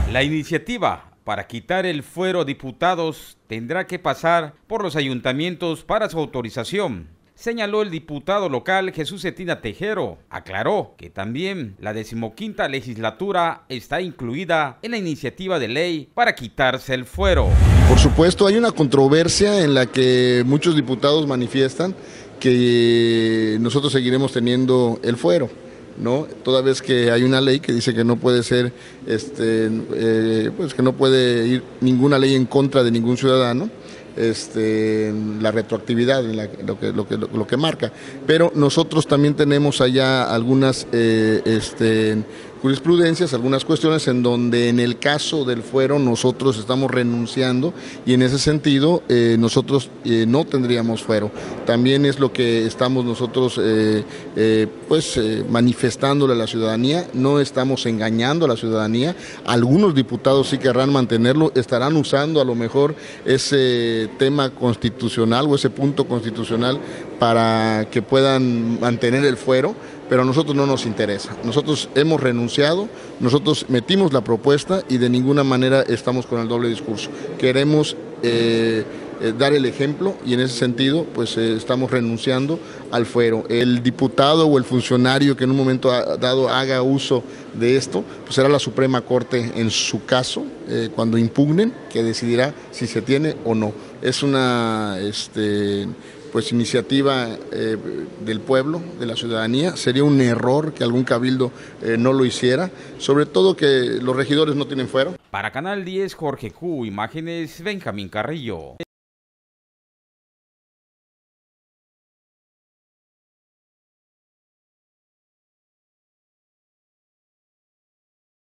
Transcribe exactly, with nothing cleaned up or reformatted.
La iniciativa para quitar el fuero a diputados tendrá que pasar por los ayuntamientos para su autorización, señaló el diputado local Jesús Cetina Tejero. Aclaró que también la decimoquinta legislatura está incluida en la iniciativa de ley para quitarse el fuero. Por supuesto, hay una controversia en la que muchos diputados manifiestan que nosotros seguiremos teniendo el fuero, ¿no? Toda vez que hay una ley que dice que no puede ser, este, eh, pues que no puede ir ninguna ley en contra de ningún ciudadano, este, la retroactividad, la, lo, que, lo, que, lo, lo que marca. Pero nosotros también tenemos allá algunas eh, este, jurisprudencias, algunas cuestiones en donde en el caso del fuero nosotros estamos renunciando y en ese sentido eh, nosotros eh, no tendríamos fuero. También es lo que estamos nosotros eh, eh, pues eh, manifestándole a la ciudadanía, no estamos engañando a la ciudadanía. Algunos diputados sí querrán mantenerlo, estarán usando a lo mejor ese tema constitucional o ese punto constitucional para que puedan mantener el fuero, pero a nosotros no nos interesa. Nosotros hemos renunciado, nosotros metimos la propuesta y de ninguna manera estamos con el doble discurso. Queremos eh, eh, dar el ejemplo y en ese sentido pues eh, estamos renunciando al fuero. El diputado o el funcionario que en un momento dado haga uso de esto, pues será la Suprema Corte en su caso, eh, cuando impugnen, que decidirá si se tiene o no. Es una este, pues iniciativa eh, del pueblo, de la ciudadanía. Sería un error que algún cabildo eh, no lo hiciera, sobre todo que los regidores no tienen fuero. Para Canal diez, Jorge Q, imágenes Benjamín Carrillo.